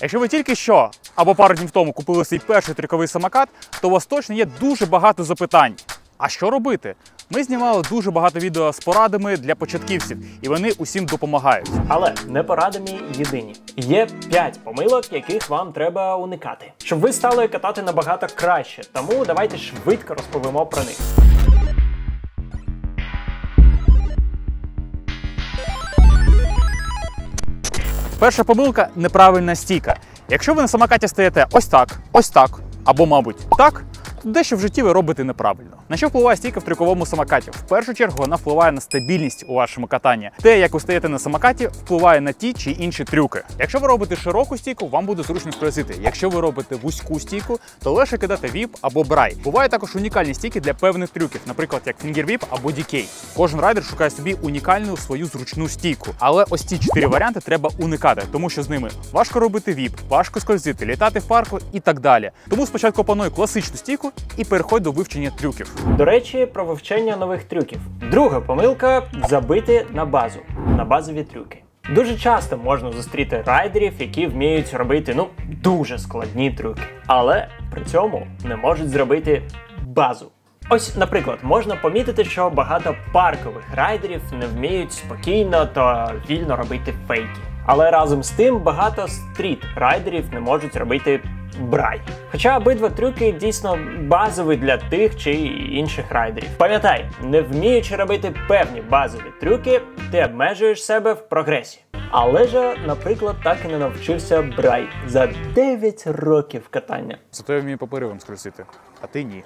Якщо ви тільки що або пару днів тому купили свій перший трюковий самокат, то у вас точно є дуже багато запитань. А що робити? Ми знімали дуже багато відео з порадами для початківців, і вони усім допомагають. Але не поради єдині. Є 5 помилок, яких вам треба уникати, щоб ви стали катати набагато краще. Тому давайте швидко розповімо про них. Перша помилка – неправильна стійка. Якщо ви на самокаті стоїте ось так, або, мабуть, так, то дещо в житті ви робите неправильно. На що впливає стійка в трюковому самокаті? В першу чергу вона впливає на стабільність у вашому катанні. Те, як ви стоїте на самокаті, впливає на ті чи інші трюки. Якщо ви робите широку стійку, вам буде зручно скользити. Якщо ви робите вузьку стійку, то легше кидати віп або брай. Бувають також унікальні стійки для певних трюків, наприклад, як фінгер-віп або дікей. Кожен райдер шукає собі унікальну свою зручну стійку. Але ось ці 4 варіанти треба уникати, тому що з ними важко робити віп, важко скользити, літати в парку і так далі. Тому спочатку опануй класичну стійку і переходь до вивчення трюків. До речі, про вивчення нових трюків. Друга помилка – забити на базу, на базові трюки. Дуже часто можна зустріти райдерів, які вміють робити, дуже складні трюки, але при цьому не можуть зробити базу. Ось, наприклад, можна помітити, що багато паркових райдерів не вміють спокійно та вільно робити фейки. Але разом з тим багато стріт-райдерів не можуть робити брай. Хоча обидва трюки дійсно базові для тих чи інших райдерів. Пам'ятай, не вміючи робити певні базові трюки, ти обмежуєш себе в прогресі. Але ж, наприклад, так і не навчився брай за 9 років катання. Зато я вмію по перивам скользити, а ти ні.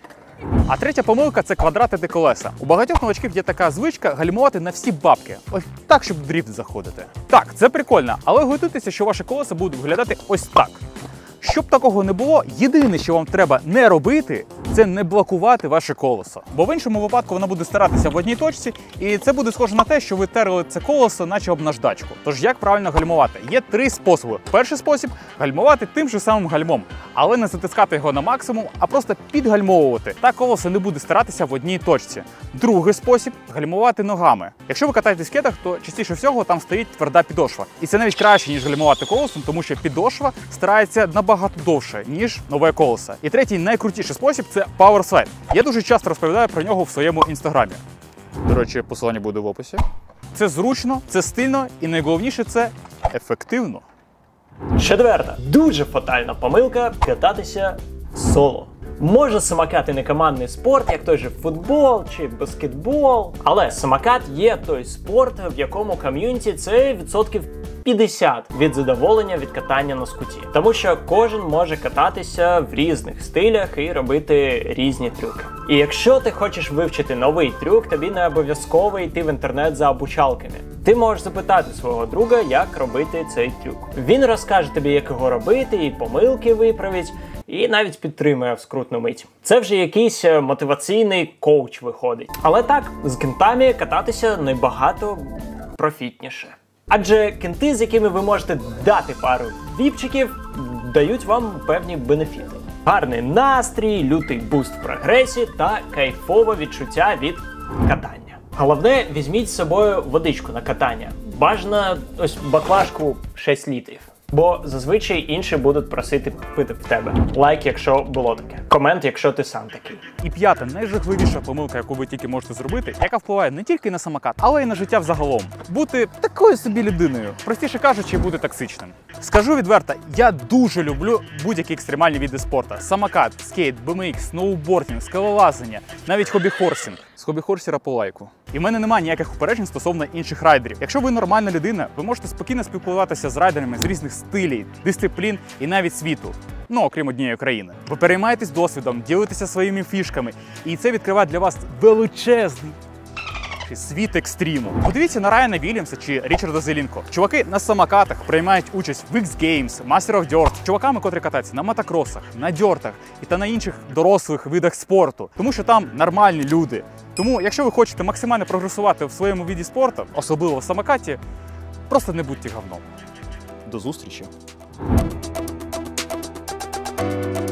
А третя помилка – це квадратити колеса. У багатьох новачків є така звичка гальмувати на всі бабки. Ось так, щоб в дріфт заходити. Так, це прикольно, але готуйтеся, що ваші колеса будуть виглядати ось так. Щоб такого не було, єдине, що вам треба не робити, це не блокувати ваше колесо. Бо в іншому випадку воно буде старатися в одній точці, і це буде схоже на те, що ви терли це колесо, наче об наждачку. Тож як правильно гальмувати? Є 3 способи. Перший спосіб – гальмувати тим же самим гальмом, але не затискати його на максимум, а просто підгальмовувати. Так колесо не буде старатися в одній точці. Другий спосіб – гальмувати ногами. Якщо ви катаєтесь в скейтах, то частіше всього там стоїть тверда підошва. І це навіть краще, ніж гальмувати колесом, тому що підошва старається набагато довше, ніж нове колесо. І третій, найкрутіший спосіб – це PowerSlide. Я дуже часто розповідаю про нього в своєму інстаграмі. До речі, посилання буде в описі. Це зручно, це стильно і найголовніше – це ефективно. Четверта, дуже фатальна помилка – кататися соло. Може, самокат і не командний спорт, як той же футбол чи баскетбол, але самокат є той спорт, в якому ком'юніті це відсотків 50 від задоволення від катання на скуті. Тому що кожен може кататися в різних стилях і робити різні трюки. І якщо ти хочеш вивчити новий трюк, тобі не обов'язково йти в інтернет за обучалками. Ти можеш запитати свого друга, як робити цей трюк. Він розкаже тобі, як його робити, і помилки виправить, і навіть підтримує в скрутну мить. Це вже якийсь мотиваційний коуч виходить. Але так, з кентами кататися набагато профітніше. Адже кенти, з якими ви можете дати пару віпчиків, дають вам певні бенефіти. Гарний настрій, лютий буст в прогресі та кайфове відчуття від катання. Головне, візьміть з собою водичку на катання. Бажано ось баклажку 6 літрів. Бо зазвичай інші будуть просити пити в тебе. Лайк, якщо було таке. Комент, якщо ти сам такий. І п'ята, найжахливіша помилка, яку ви тільки можете зробити, яка впливає не тільки на самокат, але й на життя взагалом. Бути такою собі людиною. Простіше кажучи, бути токсичним. Скажу відверто, я дуже люблю будь-які екстремальні види спорту. Самокат, скейт, BMX, сноубординг, скалолазання, навіть хобі-хорсінг. З хобі-хорсера по лайку. І в мене немає ніяких упереджень стосовно інших райдерів. Якщо ви нормальна людина, ви можете спокійно спілкуватися з райдерами з різних стилів, дисциплін і навіть світу. Окрім однієї країни. Ви переймаєтесь досвідом, ділитеся своїми фішками, і це відкриває для вас величезний світ екстриму. Подивіться на Райана Вільямса чи Річарда Зелінко. Чуваки на самокатах приймають участь в X-Games, Master of Dirt, чуваками, котрі катаються на мотокросах, на дьортах і та на інших дорослих видах спорту. Тому що там нормальні люди. Тому, якщо ви хочете максимально прогресувати в своєму виді спорту, особливо в самокаті, просто не будьте говном. До зустрічі!